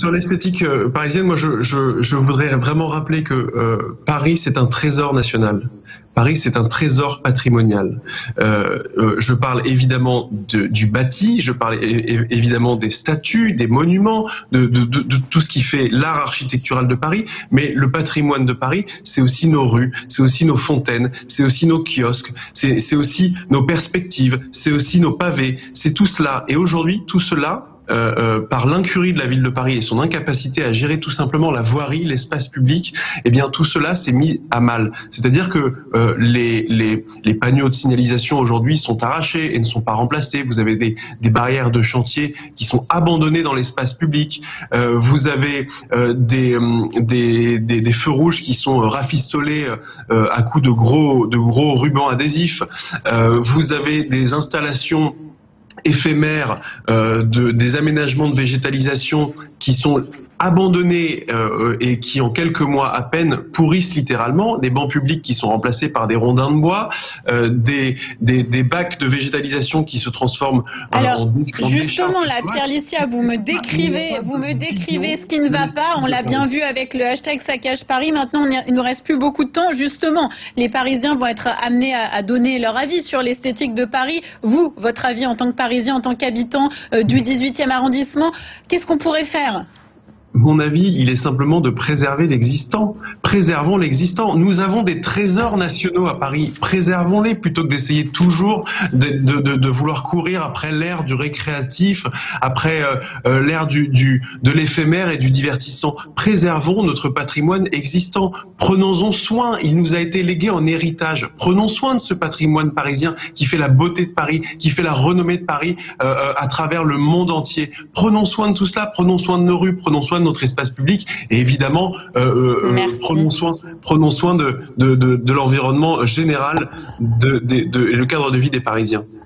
sur l'esthétique parisienne, moi je voudrais vraiment rappeler que Paris c'est un trésor national. Paris, c'est un trésor patrimonial. Je parle évidemment du bâti, je parle évidemment des statues, des monuments, de tout ce qui fait l'art architectural de Paris. Mais le patrimoine de Paris, c'est aussi nos rues, c'est aussi nos fontaines, c'est aussi nos kiosques, c'est aussi nos perspectives, c'est aussi nos pavés, c'est tout cela. Et aujourd'hui, tout cela, par l'incurie de la ville de Paris et son incapacité à gérer tout simplement la voirie, l'espace public, eh bien tout cela s'est mis à mal. C'est-à-dire que les panneaux de signalisation aujourd'hui sont arrachés et ne sont pas remplacés. Vous avez des barrières de chantier qui sont abandonnées dans l'espace public. Vous avez des feux rouges qui sont rafistolés à coups de gros rubans adhésifs. Vous avez des installations éphémères, des aménagements de végétalisation qui sont abandonnés et qui en quelques mois à peine pourrissent littéralement, des bancs publics qui sont remplacés par des rondins de bois, des bacs de végétalisation qui se transforment en justement là, Pierre Lissia, vous me décrivez ce qui ne va pas. On l'a bien vu avec le hashtag Saccage Paris. Maintenant, il ne reste plus beaucoup de temps. Justement, les Parisiens vont être amenés à donner leur avis sur l'esthétique de Paris. Vous, votre avis en tant que Parisien, en tant qu'habitant du 18e arrondissement, qu'est-ce qu'on pourrait faire ? Mon avis, il est simplement de préserver l'existant. Préservons l'existant. Nous avons des trésors nationaux à Paris. Préservons-les plutôt que d'essayer toujours de vouloir courir après l'ère du récréatif, après l'ère de l'éphémère et du divertissement. Préservons notre patrimoine existant. Prenons-en soin. Il nous a été légué en héritage. Prenons soin de ce patrimoine parisien qui fait la beauté de Paris, qui fait la renommée de Paris à travers le monde entier. Prenons soin de tout cela. Prenons soin de nos rues. Prenons soin de notre espace public et évidemment prenons soin de l'environnement général et le cadre de vie des Parisiens.